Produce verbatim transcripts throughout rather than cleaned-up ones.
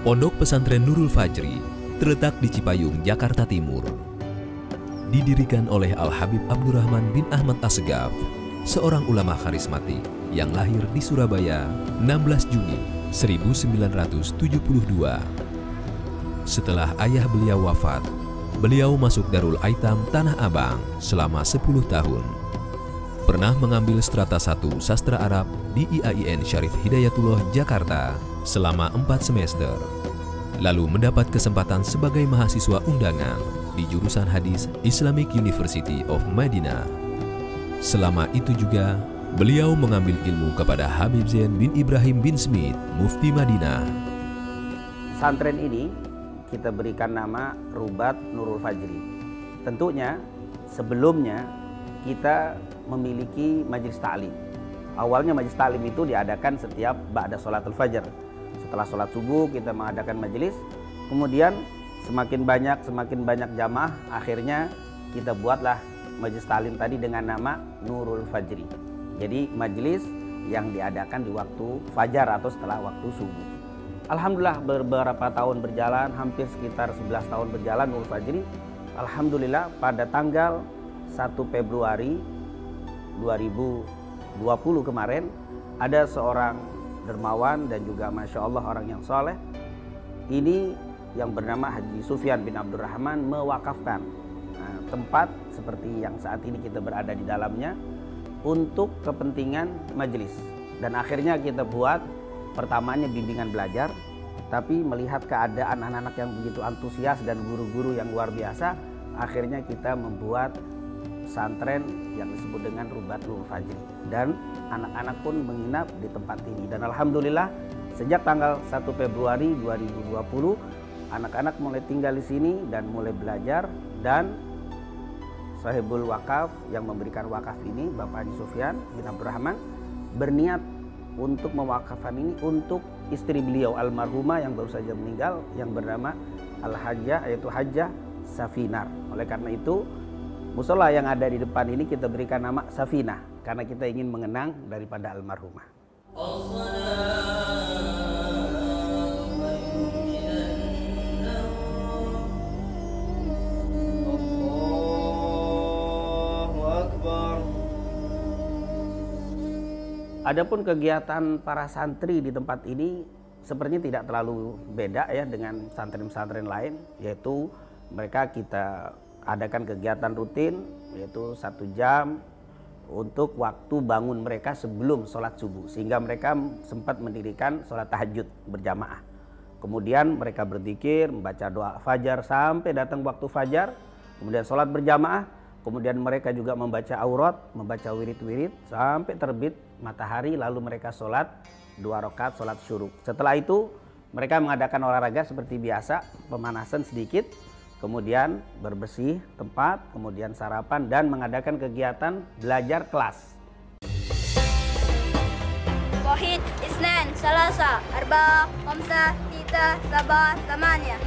Pondok Pesantren Nurul Fajri terletak di Cipayung, Jakarta Timur. Didirikan oleh Al-Habib Abdurrahman bin Ahmad Assegaf, seorang ulama karismatik yang lahir di Surabaya enam belas Juni seribu sembilan ratus tujuh puluh dua. Setelah ayah beliau wafat, beliau masuk Darul Aitam Tanah Abang selama sepuluh tahun. Pernah mengambil strata satu sastra Arab di I A I N Syarif Hidayatullah Jakarta selama empat semester. Lalu mendapat kesempatan sebagai mahasiswa undangan di jurusan Hadis Islamic University of Madinah. Selama itu juga, beliau mengambil ilmu kepada Habib Zain bin Ibrahim bin Smith, Mufti Madinah. Pesantren ini kita berikan nama Rubat Nurul Fajri. Tentunya sebelumnya kita memiliki majelis ta'lim. Awalnya majelis ta'lim itu diadakan setiap ba'da sholatul fajr. Setelah sholat subuh kita mengadakan majelis. Kemudian semakin banyak semakin banyak jamaah, akhirnya kita buatlah majelis ta'lim tadi dengan nama Nurul Fajri. Jadi majelis yang diadakan di waktu fajar atau setelah waktu subuh. Alhamdulillah beberapa tahun berjalan, hampir sekitar sebelas tahun berjalan Nurul Fajri. Alhamdulillah pada tanggal satu Februari dua ribu dua puluh kemarin ada seorang dermawan dan juga Masya Allah orang yang soleh ini yang bernama Haji Sufyan bin Abdurrahman mewakafkan nah, tempat seperti yang saat ini kita berada di dalamnya untuk kepentingan majelis. Dan akhirnya kita buat pertamanya bimbingan belajar, tapi melihat keadaan anak-anak yang begitu antusias dan guru-guru yang luar biasa, akhirnya kita membuat pesantren yang disebut dengan Rubat Nurul Fajri, dan anak-anak pun menginap di tempat ini. Dan alhamdulillah sejak tanggal satu Februari dua ribu dua puluh anak-anak mulai tinggal di sini dan mulai belajar. Dan sahibul wakaf yang memberikan wakaf ini Bapak Haji Sufyan bin Abdurrahman berniat untuk mewakafkan ini untuk istri beliau almarhumah yang baru saja meninggal yang bernama Al-Hajjah, yaitu Hajjah Safinar. Oleh karena itu musola yang ada di depan ini kita berikan nama Safinah karena kita ingin mengenang daripada almarhumah. Adapun kegiatan para santri di tempat ini sepertinya tidak terlalu beda ya dengan pesantren-pesantren lain, yaitu mereka kita adakan kegiatan rutin yaitu satu jam untuk waktu bangun mereka sebelum sholat subuh, sehingga mereka sempat mendirikan sholat tahajud berjamaah. Kemudian mereka berzikir, membaca doa fajar sampai datang waktu fajar, kemudian sholat berjamaah, kemudian mereka juga membaca aurat, membaca wirid-wirid sampai terbit matahari, lalu mereka sholat dua rakaat sholat syuruk. Setelah itu mereka mengadakan olahraga seperti biasa, pemanasan sedikit, kemudian berbersih tempat, kemudian sarapan dan mengadakan kegiatan belajar kelas. Wahid, Isnan, Salasa, Arba, Khamsa, Tita, Sabah, Tamanya.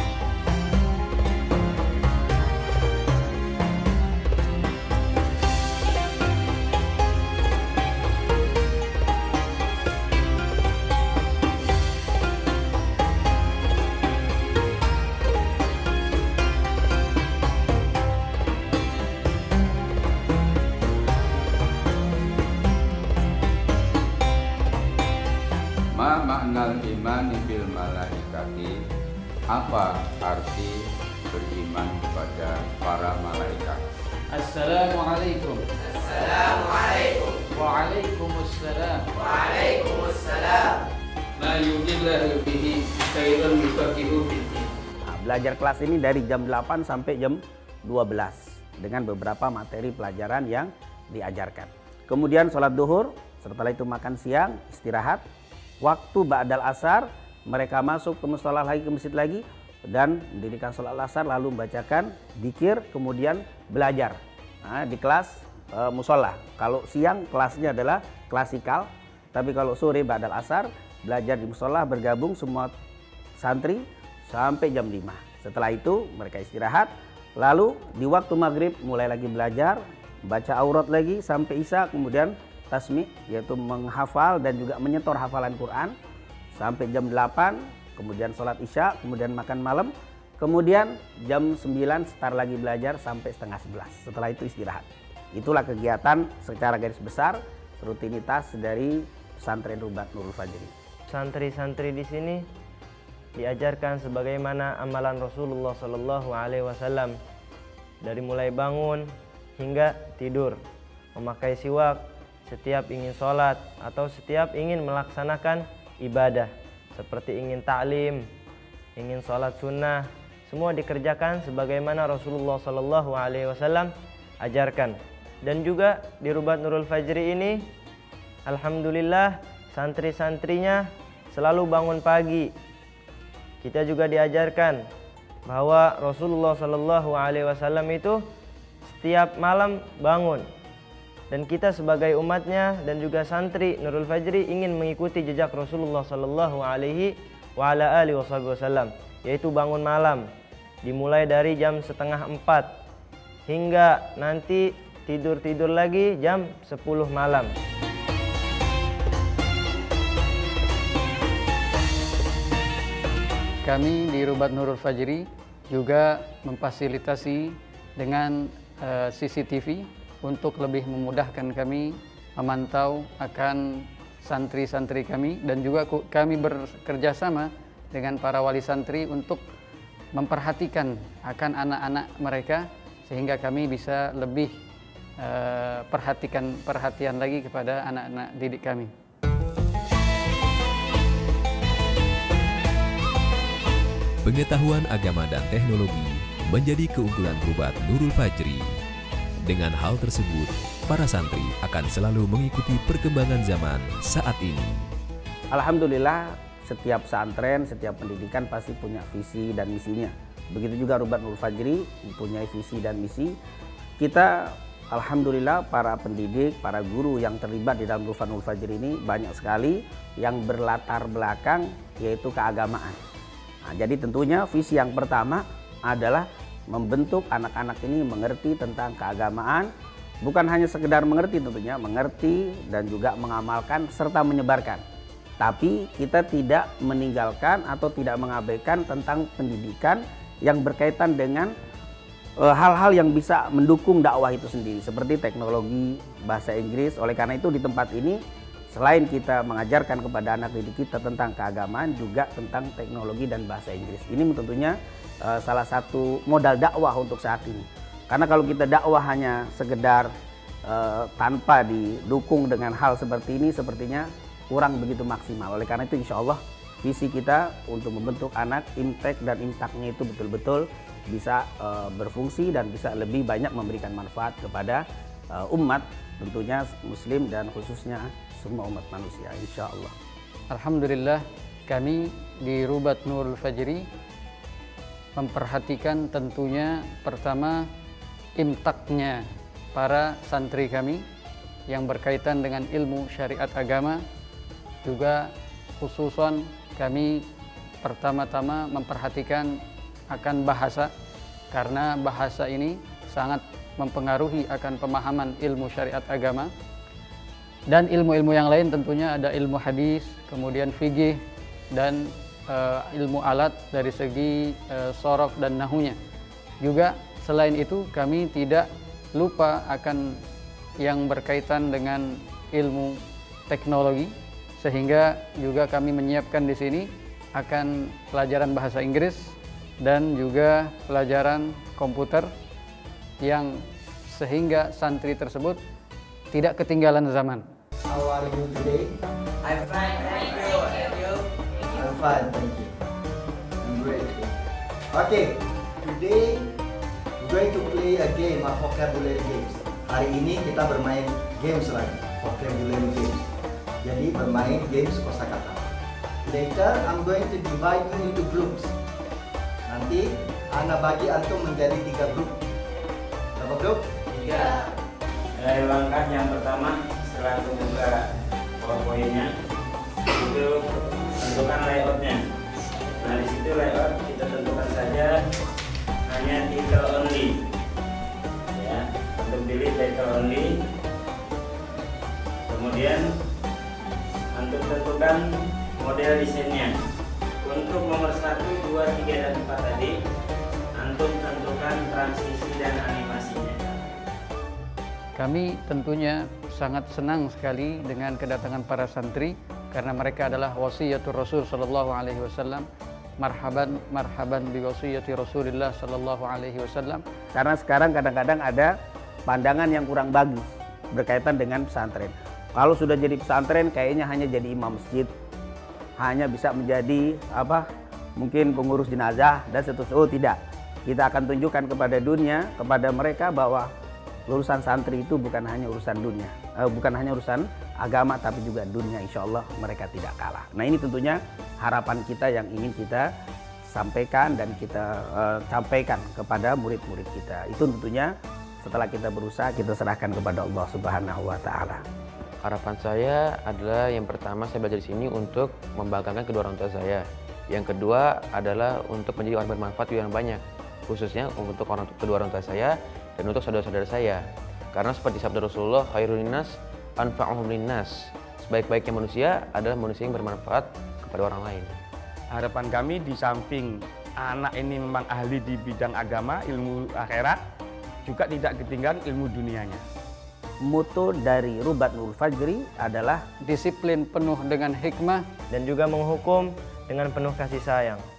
Ma maknal imani bil malaikati, apa arti beriman kepada para malaikat? Assalamualaikum. Assalamualaikum. Waalaikumsalam. Waalaikumsalam. Ma yuridillahu bihi khairan yufaqihu fiddin. Nah, belajar kelas ini dari jam delapan sampai jam dua belas dengan beberapa materi pelajaran yang diajarkan. Kemudian sholat duhur, setelah itu makan siang, istirahat. Waktu ba'dal asar mereka masuk ke mushola lagi, ke masjid lagi, dan mendirikan sholat asar lalu membacakan dzikir, kemudian belajar nah, di kelas e, mushola. Kalau siang kelasnya adalah klasikal, tapi kalau sore ba'dal asar belajar di mushola, bergabung semua santri sampai jam lima. Setelah itu mereka istirahat, lalu di waktu maghrib mulai lagi belajar, baca aurat lagi sampai isya, kemudian tasmi, yaitu menghafal dan juga menyetor hafalan Quran sampai jam delapan. kemudian sholat isya, kemudian makan malam, kemudian jam sembilan start lagi belajar sampai setengah sebelas. Setelah itu istirahat. Itulah kegiatan secara garis besar rutinitas dari pesantren Rubat Nurul Fajri. Santri-santri di sini diajarkan sebagaimana amalan Rasulullah Shallallahu Alaihi Wasallam dari mulai bangun hingga tidur, memakai siwak setiap ingin sholat atau setiap ingin melaksanakan ibadah seperti ingin taklim, ingin sholat sunnah, semua dikerjakan sebagaimana Rasulullah Shallallahu Alaihi Wasallam ajarkan. Dan juga di Rubat Nurul Fajri ini, alhamdulillah santri-santrinya selalu bangun pagi. Kita juga diajarkan bahwa Rasulullah Shallallahu Alaihi Wasallam itu setiap malam bangun. Dan kita sebagai umatnya dan juga santri Nurul Fajri ingin mengikuti jejak Rasulullah Shallallahu Alaihi Wasallam, yaitu bangun malam dimulai dari jam setengah empat hingga nanti tidur-tidur lagi jam sepuluh malam. Kami di Rubat Nurul Fajri juga memfasilitasi dengan uh, C C T V untuk lebih memudahkan kami memantau akan santri-santri kami, dan juga kami bekerja sama dengan para wali santri untuk memperhatikan akan anak-anak mereka sehingga kami bisa lebih uh, perhatikan perhatian lagi kepada anak-anak didik kami. Pengetahuan agama dan teknologi menjadi keunggulan Rubat Nurul Fajri. Dengan hal tersebut, para santri akan selalu mengikuti perkembangan zaman saat ini. Alhamdulillah, setiap pesantren, setiap pendidikan pasti punya visi dan misinya. Begitu juga Rubat Nurul Fajri mempunyai visi dan misi. Kita, alhamdulillah, para pendidik, para guru yang terlibat di dalam Rubat Nurul Fajri ini banyak sekali yang berlatar belakang yaitu keagamaan. Nah, jadi tentunya visi yang pertama adalah membentuk anak-anak ini mengerti tentang keagamaan, bukan hanya sekedar mengerti tentunya, mengerti dan juga mengamalkan serta menyebarkan. Tapi kita tidak meninggalkan atau tidak mengabaikan tentang pendidikan yang berkaitan dengan hal-hal e, yang bisa mendukung dakwah itu sendiri, seperti teknologi, bahasa Inggris. Oleh karena itu di tempat ini selain kita mengajarkan kepada anak didik kita tentang keagamaan, juga tentang teknologi dan bahasa Inggris. Ini tentunya uh, salah satu modal dakwah untuk saat ini. Karena kalau kita dakwah hanya sekedar uh, tanpa didukung dengan hal seperti ini, sepertinya kurang begitu maksimal. Oleh karena itu insya Allah visi kita untuk membentuk anak imtek dan imtaknya itu betul-betul bisa uh, berfungsi dan bisa lebih banyak memberikan manfaat kepada uh, umat, tentunya muslim dan khususnya semua umat manusia, insya Allah. Alhamdulillah, kami di Rubat Nurul Fajri memperhatikan tentunya pertama imtaknya para santri kami yang berkaitan dengan ilmu syariat agama. Juga khususan kami pertama-tama memperhatikan akan bahasa, karena bahasa ini sangat mempengaruhi akan pemahaman ilmu syariat agama. Dan ilmu-ilmu yang lain tentunya ada ilmu hadis, kemudian fikih, dan uh, ilmu alat dari segi uh, sorof dan nahunya. Juga selain itu kami tidak lupa akan yang berkaitan dengan ilmu teknologi, sehingga juga kami menyiapkan di sini akan pelajaran bahasa Inggris dan juga pelajaran komputer, yang sehingga santri tersebut tidak ketinggalan zaman. How are you today? I'm fine, thank you. And you? I'm fine, thank you. I'm great. Okay, today we're going to play a game, a vocabulary games. Hari ini kita bermain games lagi, vocabulary games. Jadi bermain games kosakata. Later, I'm going to divide you into groups. Nanti, Ana bagi antum menjadi tiga grup. Berapa grup? Tiga. Dari langkah yang pertama, setelah membuka PowerPoint-nya, itu tentukan layoutnya. Nah, di situ layout kita tentukan saja hanya title only. Ya, untuk pilih title only. Kemudian untuk tentukan model desainnya. Untuk nomor satu, dua, tiga, dan empat tadi, antum tentukan transisi dan animasinya. Kami tentunya sangat senang sekali dengan kedatangan para santri karena mereka adalah wasiyatul Rasul sallallahu alaihi wasallam. Marhaban marhaban bi wasiyati Rasulillah sallallahu alaihi wasallam. Karena sekarang kadang-kadang ada pandangan yang kurang bagus berkaitan dengan pesantren. Kalau sudah jadi pesantren kayaknya hanya jadi imam masjid, hanya bisa menjadi apa? Mungkin pengurus jenazah dan seterusnya. Oh tidak. Kita akan tunjukkan kepada dunia, kepada mereka bahwa lulusan santri itu bukan hanya urusan dunia, eh, bukan hanya urusan agama, tapi juga dunia. Insya Allah mereka tidak kalah. Nah ini tentunya harapan kita yang ingin kita sampaikan dan kita uh, sampaikan kepada murid-murid kita. Itu tentunya setelah kita berusaha, kita serahkan kepada Allah Subhanahu wa Ta'ala. Harapan saya adalah yang pertama saya belajar di sini untuk membanggakan kedua orang tua saya. Yang kedua adalah untuk menjadi orang bermanfaat yang banyak, khususnya untuk orang kedua orang tua saya dan untuk saudara-saudara saya. Karena seperti sabda Rasulullah, khairun nas anfa'uhum linnas. Sebaik-baiknya manusia adalah manusia yang bermanfaat kepada orang lain. Harapan kami di samping anak ini memang ahli di bidang agama, ilmu akhirat, juga tidak ketinggalan ilmu dunianya. Moto dari Rubat Nurul Fajri adalah disiplin penuh dengan hikmah dan juga menghukum dengan penuh kasih sayang.